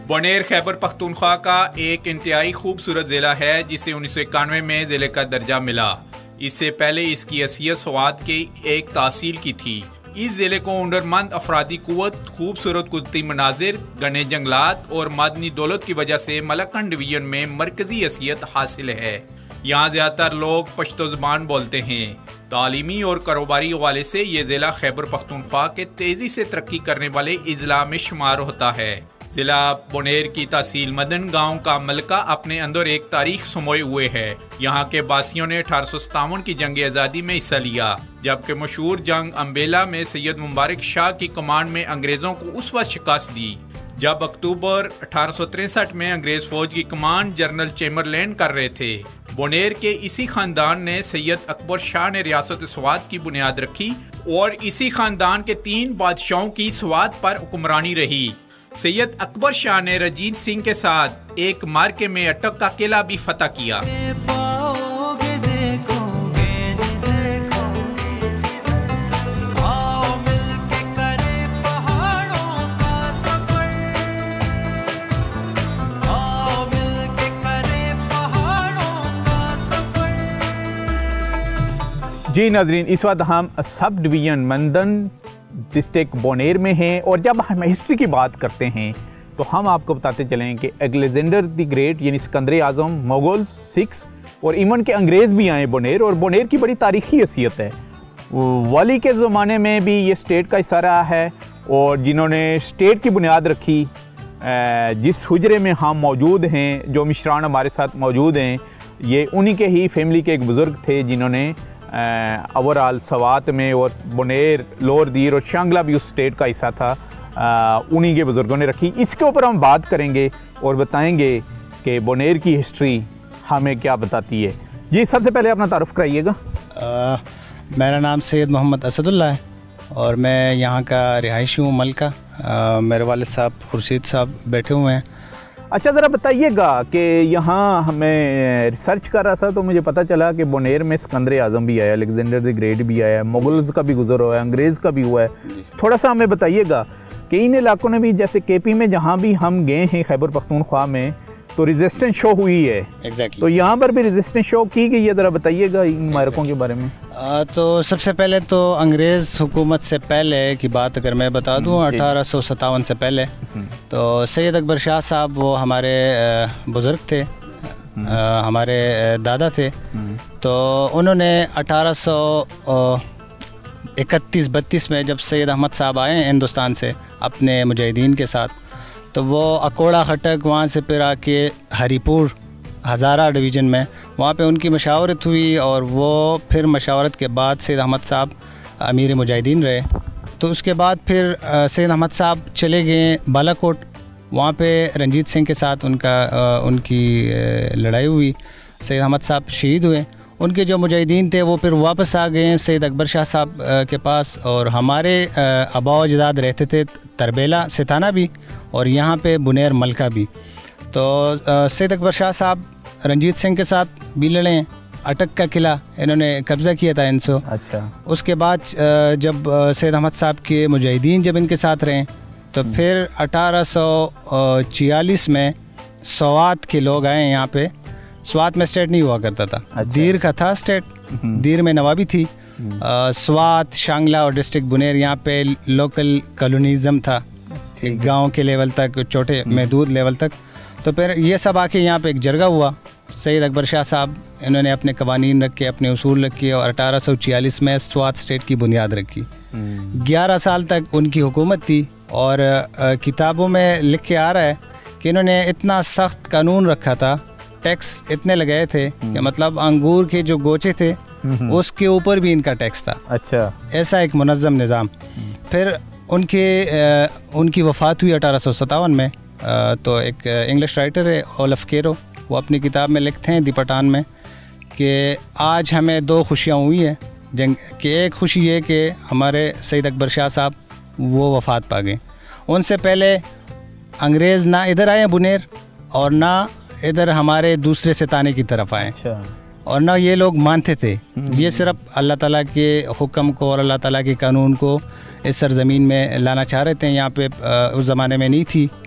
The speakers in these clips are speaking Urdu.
بونیر خیبر پختونخوا کا ایک انتہائی خوبصورت ضلع ہے جسے 1991 میں ضلع کا درجہ ملا۔ اس سے پہلے اس کی حیثیت سوات کی ایک تحصیل کی تھی۔ اس ضلع کو ہنرمند افرادی قوت، خوبصورت قدرتی مناظر، گھنے جنگلات اور معدنی دولت کی وجہ سے ملکنڈ ڈویژن میں مرکزی حیثیت حاصل ہے۔ یہاں زیادہ تر لوگ پشتو زبان بولتے ہیں۔ تعلیمی اور کاروباری حوالے سے یہ ضلع خیبر پختونخوا کے تیزی سے ترقی کرنے والے اضلاع میں شمار ہوتا ہے۔ ضلع بونیر کی تحصیل مدن گاؤں کا ملکہ اپنے اندر ایک تاریخ سموئے ہوئے ہے۔ یہاں کے باسیوں نے 1857 کی جنگ آزادی میں حصہ لیا، جبکہ مشہور جنگ امبیلا میں سید مبارک شاہ کی کمانڈ میں انگریزوں کو اس وقت شکست دی جب اکتوبر 1863 میں انگریز فوج کی کمانڈ جنرل چیمبرلین کر رہے تھے۔ بونیر کے اسی خاندان نے سید اکبر شاہ نے ریاست سوات کی بنیاد رکھی اور اسی خاندان کے 3 بادشاہوں کی سوات پر حکمرانی رہی۔ سید اکبر شاہ نے رنجیت سنگھ کے ساتھ ایک مارکے میں اٹک کا قلعہ بھی فتح کیا۔ جی ناظرین، اس وقت ہم سب ڈویژن مندن ڈسٹرکٹ بونیر میں ہیں، اور جب ہم ہسٹری کی بات کرتے ہیں تو ہم آپ کو بتاتے چلیں کہ الیگزینڈر دی گریٹ یعنی سکندر اعظم، مغلز، سکھس اور ایون کے انگریز بھی آئے بونیر، اور بونیر کی بڑی تاریخی حیثیت ہے۔ والی کے زمانے میں بھی یہ اسٹیٹ کا حصہ رہا ہے، اور جنہوں نے اسٹیٹ کی بنیاد رکھی، جس حجرے میں ہم موجود ہیں، جو مشران ہمارے ساتھ موجود ہیں، یہ انہی کے ہی فیملی کے ایک بزرگ تھے جنہوں نے اوورال سوات میں اور بونیر، لور دیر اور شانگلہ بھی اس اسٹیٹ کا حصہ تھا، انہی کے بزرگوں نے رکھی۔ اس کے اوپر ہم بات کریں گے اور بتائیں گے کہ بونیر کی ہسٹری ہمیں کیا بتاتی ہے۔ جی سب سے پہلے اپنا تعارف کرائیے گا۔ میرا نام سید محمد اسد اللہ ہے اور میں یہاں کا رہائشی ہوں ملکہ۔ میرے والد صاحب خورشید صاحب بیٹھے ہوئے ہیں۔ اچھا ذرا بتائیے گا کہ یہاں ہمیں ریسرچ کر رہا تھا تو مجھے پتہ چلا کہ بونیر میں سکندر اعظم بھی آیا، الیگزینڈر دی گریٹ بھی آیا، مغلز کا بھی گزر ہوا ہے، انگریز کا بھی ہوا ہے۔ تھوڑا سا ہمیں بتائیے گا کہ ان علاقوں نے بھی، جیسے کے پی میں جہاں بھی ہم گئے ہیں خیبر پختونخوا میں، تو ریزسٹنس شو ہوئی ہے، تو یہاں پر بھی ریزسٹنس شو کی گئی ہے، ذرا بتائیے گا ان مارکوں کے بارے میں۔ تو سب سے پہلے تو انگریز حکومت سے پہلے کی بات اگر میں بتا دوں، 1857 سے پہلے، تو سید اکبر شاہ صاحب وہ ہمارے بزرگ تھے، ہمارے دادا تھے، تو انہوں نے 1831-32 میں جب سید احمد صاحب آئے ہندوستان سے اپنے مجاہدین کے ساتھ، تو وہ اکوڑا خٹک، وہاں سے پھر آ کے ہری پور ہزارہ ڈویژن میں، وہاں پہ ان کی مشاورت ہوئی، اور وہ پھر مشاورت کے بعد سید احمد صاحب امیر مجاہدین رہے۔ تو اس کے بعد پھر سید احمد صاحب چلے گئے بالا کوٹ، وہاں پہ رنجیت سنگھ کے ساتھ ان کی لڑائی ہوئی، سید احمد صاحب شہید ہوئے۔ ان کے جو مجاہدین تھے وہ پھر واپس آ گئے سید اکبر شاہ صاحب کے پاس، اور ہمارے آبا و اجداد رہتے تھے تربیلا ستانہ بھی، اور یہاں پہ بونیر ملکہ بھی۔ تو سید اکبر شاہ صاحب رنجیت سنگھ کے ساتھ بھی لڑے، اٹک کا قلعہ انہوں نے قبضہ کیا تھا ان سے۔ اچھا، اس کے بعد جب سید احمد صاحب کے مجاہدین جب ان کے ساتھ رہے، تو پھر 1846 میں سوات کے لوگ آئے یہاں پہ۔ سوات میں اسٹیٹ نہیں ہوا کرتا تھا، دیر کا تھا اسٹیٹ، دیر میں نوابی تھی۔ سوات، شانگلہ اور ڈسٹرکٹ بونیر یہاں پہ لوکل کالونیزم تھا، ایک گاؤں کے لیول تک، چھوٹے محدود لیول تک۔ تو پھر یہ سب آ کے یہاں پہ ایک جرگہ ہوا، سید اکبر شاہ صاحب انہوں نے اپنے قوانین رکھے، اپنے اصول رکھے، اور 1846 میں سوات اسٹیٹ کی بنیاد رکھی۔ 11 سال تک ان کی حکومت تھی، اور کتابوں میں لکھ کے آ رہا ہے کہ انہوں نے اتنا سخت قانون رکھا تھا، ٹیکس اتنے لگائے تھے کہ مطلب انگور کے جو گوچے تھے اس کے اوپر بھی ان کا ٹیکس تھا۔ اچھا، ایسا ایک منظم نظام۔ پھر ان کی وفات ہوئی 1857 میں۔ تو ایک انگلش رائٹر ہے اولف کیرو، وہ اپنی کتاب میں لکھتے ہیں دی پٹھان میں کہ آج ہمیں 2 خوشیاں ہوئی ہیں جنگ کہ ایک خوشی یہ کہ ہمارے سید اکبر شاہ صاحب وہ وفات پا گئے۔ ان سے پہلے انگریز نہ ادھر آئے بونیر، اور نہ ادھر ہمارے دوسرے ستانے کی طرف آئے، اور نہ یہ لوگ مانتے تھے، یہ صرف اللہ تعالیٰ کے حکم کو اور اللہ تعالیٰ کے قانون کو اس سرزمین میں لانا چاہ رہے تھے۔ یہاں پہ اس زمانے میں نہیں تھی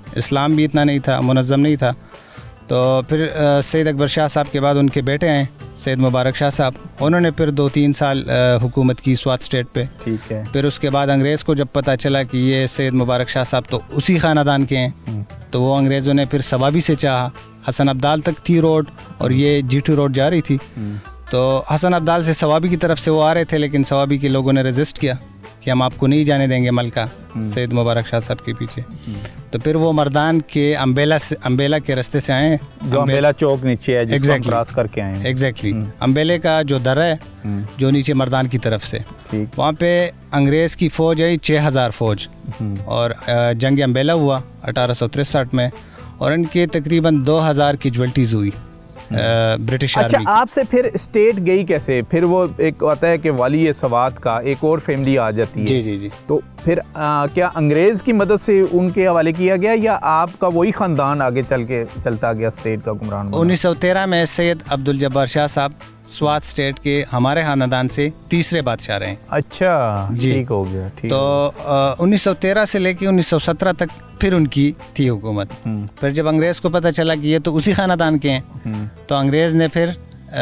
اسلام بھی اتنا نہیں تھا، منظم نہیں تھا. تو پھر سید اکبر شاہ صاحب کے بعد ان کے بیٹے ہیں سید مبارک شاہ صاحب، انہوں نے پھر 2-3 سال حکومت کی سوات اسٹیٹ پہ. ٹھیک ہے. پھر اس کے بعد انگریز کو جب پتہ چلا کہ یہ سید مبارک شاہ صاحب تو اسی خاندان کے ہیں، تو وہ انگریزوں نے پھر سوابی سے چاہا. حسن عبدال تک تھی روڈ اور یہ جی2 روڈ جا رہی تھی. تو حسن عبدال سے سوابی کی طرف سے وہ آ رہے تھے، لیکن سوابی کے لوگوں نے ریزسٹ کیا کہ ہم آپ کو نہیں جانے دیں گے ملکہ سید مبارک شاہ صاحب کے پیچھے. تو پھر وہ مردان کے امبیلا کے راستے سے آئے ہیں، جو امبیلا چوک نیچے ہے جس کو کراس کر کے آئے ہیں. ایگزیکٹلی امبیلے کا جو درہ ہے جو نیچے مردان کی طرف سے، وہاں پہ انگریز کی فوج آئی 6000 فوج، اور جنگ امبیلا ہوا 1863 میں، اور ان کے تقریباً 2000 کیجولٹیز ہوئی برٹش آرمی. اچھا، آپ سے پھر اسٹیٹ گئی کیسے؟ پھر وہ ایک آتا ہے کہ والی سوات کا ایک اور فیملی آ جاتی ہے. جی جی جی. تو پھر کیا انگریز کی مدد سے ان کے حوالے کیا گیا یا آپ کا وہی خاندان آگے چلتا گیا اسٹیٹ کا گمران؟ 1913 میں سید عبدالجبار شاہ صاحب سوات اسٹیٹ کے ہمارے خاندان سے تیسرے بادشاہ رہے. اچھا جی، ٹھیک ہو گیا. تو 1913 سے لے کے 1917 تک پھر ان کی تھی حکومت. پھر جب انگریز کو پتہ چلا کہ یہ تو اسی خاندان کے ہیں، تو انگریز نے پھر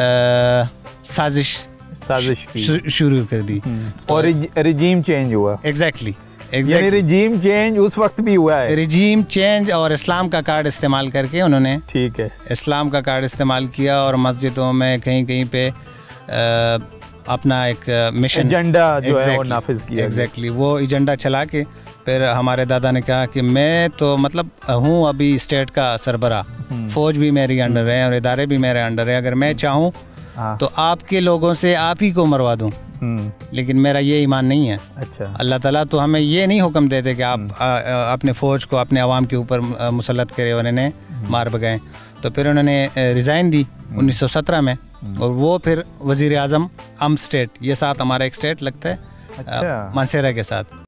سازش شروع کر دی اور رجیم چینج ہوا. ایگزیکٹلی. یعنی رجیم چینج اس وقت بھی ہوا ہے. رجیم چینج اور اسلام کا کارڈ استعمال کر کے انہوں نے، ٹھیک ہے، اسلام کا کارڈ استعمال کیا، اور مسجدوں میں کہیں پہ اپنا ایک مشن ایجنڈا جو ہے وہ نافذ کیا. ایگزیکٹلی. وہ ایجنڈا چلا کے پھر ہمارے دادا نے کہا کہ میں تو مطلب ہوں ابھی اسٹیٹ کا سربراہ، فوج بھی میری انڈر ہے اور ادارے بھی میرے انڈر ہے، اگر میں چاہوں تو آپ کے لوگوں سے آپ ہی کو مروا دوں، لیکن میرا یہ ایمان نہیں ہے. اچھا. اللہ تعالیٰ تو ہمیں یہ نہیں حکم دیتے کہ آپ اپنے فوج کو اپنے عوام کے اوپر مسلط کرے اور انہیں مار بگائیں. تو پھر انہوں نے ریزائن دی 1917 میں، اور وہ پھر وزیر اعظم اسٹیٹ، یہ ساتھ ہمارا ایک اسٹیٹ لگتا ہے مانسیرا کے ساتھ.